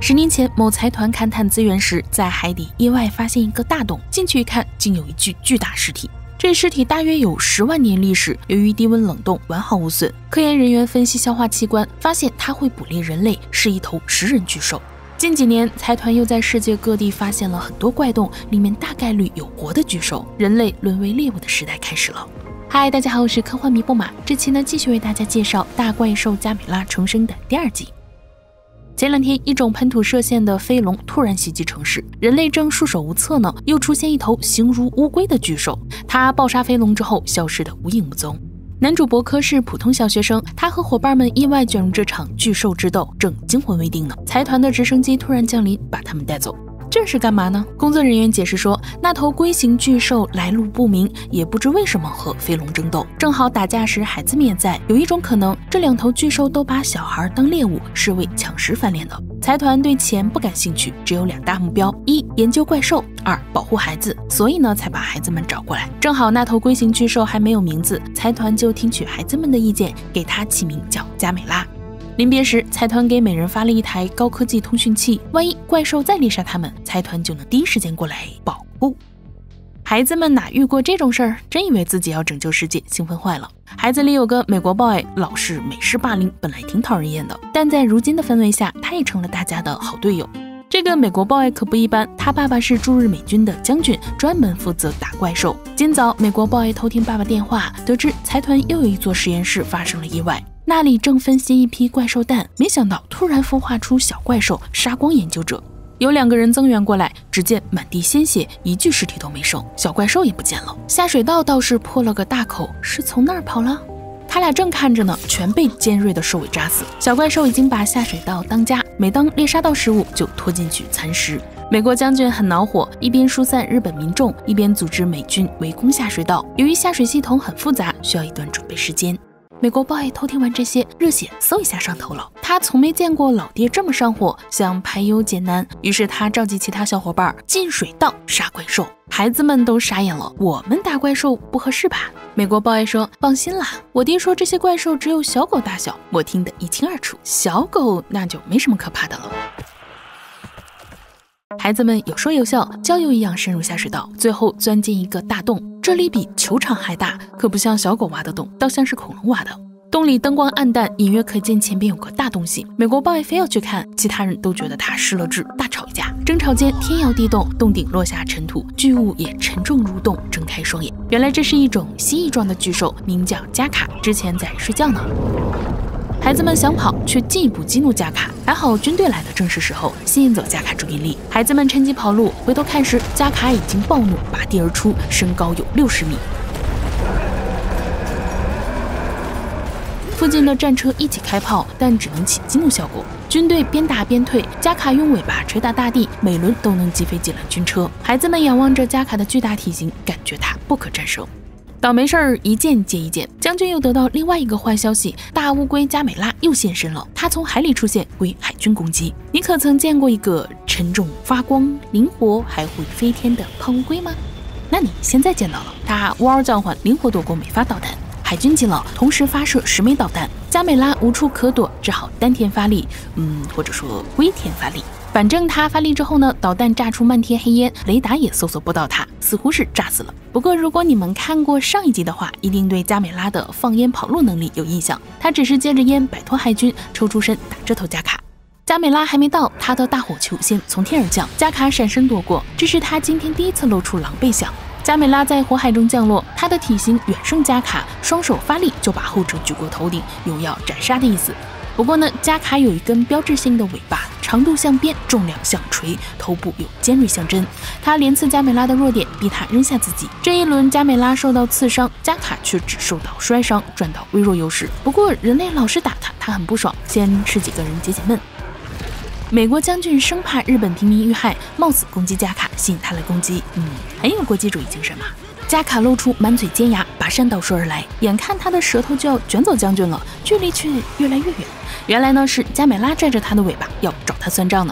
10年前，某财团勘探资源时，在海底意外发现一个大洞，进去一看，竟有一具巨大尸体。这尸体大约有10万年历史，由于低温冷冻，完好无损。科研人员分析消化器官，发现它会捕猎人类，是一头食人巨兽。近几年，财团又在世界各地发现了很多怪洞，里面大概率有活的巨兽，人类沦为猎物的时代开始了。嗨，大家好，我是科幻迷布马，这期呢继续为大家介绍大怪兽加美拉重生的第2集。前2天，一种喷吐射线的飞龙突然袭击城市，人类正束手无策呢，又出现一头形如乌龟的巨兽，它暴杀飞龙之后消失得无影无踪。男主博科是普通小学生，他和伙伴们意外卷入这场巨兽之斗，正惊魂未定呢。财团的直升机突然降临，把他们带走。这是干嘛呢？工作人员解释说，那头龟形巨兽来路不明，也不知为什么和飞龙争斗。正好打架时孩子们也在，有一种可能，这2头巨兽都把小孩当猎物，是为抢食繁衍的。财团对钱不感兴趣，只有2大目标：1研究怪兽，2保护孩子。所以呢，才把孩子们找过来。正好那头龟形巨兽还没有名字，财团就听取孩子们的意见，给它起名叫加美拉。临别时，财团给每人发了一台高科技通讯器，万一怪兽再猎杀他们，财团就能第一时间过来保护。孩子们哪遇过这种事儿，真以为自己要拯救世界，兴奋坏了。孩子里有个美国 boy， 老是美式霸凌，本来挺讨人厌的，但在如今的氛围下，他也成了大家的好队友。这个美国 boy 可不一般，他爸爸是驻日美军的将军，专门负责打怪兽。今早，美国 boy 偷听爸爸电话，得知财团又有一座实验室发生了意外。那里正分析一批怪兽蛋，没想到突然孵化出小怪兽，杀光研究者。有2个人增援过来，只见满地鲜血，一具尸体都没剩，小怪兽也不见了。下水道倒是破了个大口，是从那儿跑了？他俩正看着呢，全被尖锐的兽尾扎死。小怪兽已经把下水道当家，每当猎杀到食物就拖进去蚕食。美国将军很恼火，一边疏散日本民众，一边组织美军围攻下水道。由于下水系统很复杂，需要一段准备时间。美国 boy 偷听完这些，热血嗖一下上头了。他从没见过老爹这么上火，想排忧解难，于是他召集其他小伙伴进水道杀怪兽。孩子们都傻眼了，我们打怪兽不合适吧？美国 boy 说，放心啦，我爹说这些怪兽只有小狗大小，我听得一清二楚，小狗那就没什么可怕的了。孩子们有说有笑，郊游一样深入下水道，最后钻进一个大洞，这里比球场还大，可不像小狗挖的洞，倒像是恐龙挖的。洞里灯光暗淡，隐约可见前边有个大洞隙。美国 boy 非要去看，其他人都觉得他失了智，大吵一架。争吵间天摇地动，洞顶落下尘土，巨物也沉重如洞，睁开双眼。原来这是一种蜥蜴状的巨兽，名叫加卡，之前在睡觉呢。孩子们想跑，却进一步激怒加卡，还好军队来的正是时候，吸引走加卡注意力。孩子们趁机跑路，回头看时，加卡已经暴怒，拔地而出，身高有60米。附近的战车一起开炮，但只能起激怒效果。军队边打边退，加卡用尾巴捶打大地，每轮都能击飞几辆军车。孩子们仰望着加卡的巨大体型，感觉他不可战胜。倒霉事儿一件接一件，将军又得到另外一个坏消息，大乌龟加美拉又现身了。它从海里出现，归海军攻击。你可曾见过一个沉重、发光、灵活还会飞天的胖乌龟吗？那你现在见到了，它呜嗷叫唤，灵活躲过每发导弹。海军急了，同时发射10枚导弹，加美拉无处可躲，只好单天发力，或者说龟天发力。反正他发力之后呢，导弹炸出漫天黑烟，雷达也搜索不到他，似乎是炸死了。不过如果你们看过上一集的话，一定对加美拉的放烟跑路能力有印象。他只是借着烟摆脱海军，抽出身打这头加卡。加美拉还没到，他的大火球先从天而降，加卡闪身躲过，这是他今天第一次露出狼狈相。加美拉在火海中降落，他的体型远胜加卡，双手发力就把后者举过头顶，有要斩杀的意思。不过呢，加卡有一根标志性的尾巴，长度像鞭，重量像锤，头部有尖锐像针。他连刺加美拉的弱点，逼他扔下自己。这一轮加美拉受到刺伤，加卡却只受到摔伤，赚到微弱优势。不过人类老是打他，他很不爽，先吃几个人解解闷。美国将军生怕日本平民遇害，冒死攻击加卡，吸引他来攻击。很有国际主义精神嘛。加卡露出满嘴尖牙，拔山倒树而来，眼看他的舌头就要卷走将军了，距离却越来越远。原来呢是加美拉拽着他的尾巴，要找他算账呢。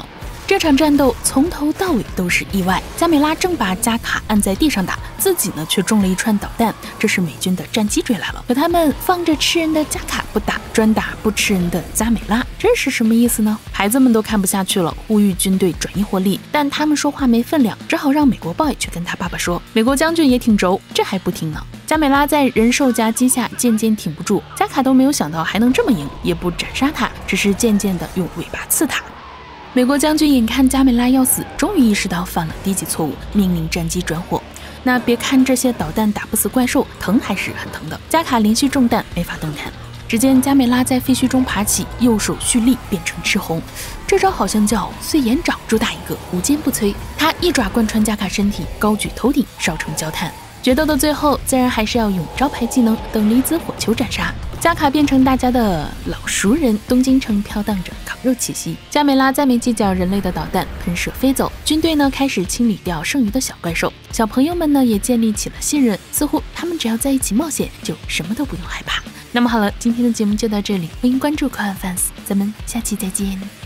这场战斗从头到尾都是意外。加美拉正把加卡按在地上打，自己呢却中了一串导弹。这时美军的战机追来了，可他们放着吃人的加卡不打，专打不吃人的加美拉，这是什么意思呢？孩子们都看不下去了，呼吁军队转移火力，但他们说话没分量，只好让美国 boy 去跟他爸爸说。美国将军也挺轴，这还不听呢。加美拉在人兽夹击下渐渐挺不住，加卡都没有想到还能这么赢，也不斩杀他，只是渐渐的用尾巴刺他。美国将军眼看加美拉要死，终于意识到犯了低级错误，命令战机转火。那别看这些导弹打不死怪兽，疼还是很疼的。加卡连续中弹，没法动弹。只见加美拉在废墟中爬起，右手蓄力变成赤红，这招好像叫碎眼掌，主打一个无坚不摧。他一爪贯穿加卡身体，高举头顶，烧成焦炭。决斗的最后，自然还是要用招牌技能等离子火球斩杀。加卡变成大家的老熟人，东京城飘荡着烤肉气息。加美拉再没计较人类的导弹，喷射飞走。军队呢开始清理掉剩余的小怪兽，小朋友们呢也建立起了信任，似乎他们只要在一起冒险，就什么都不用害怕。那么好了，今天的节目就到这里，欢迎关注科幻 fans，咱们下期再见。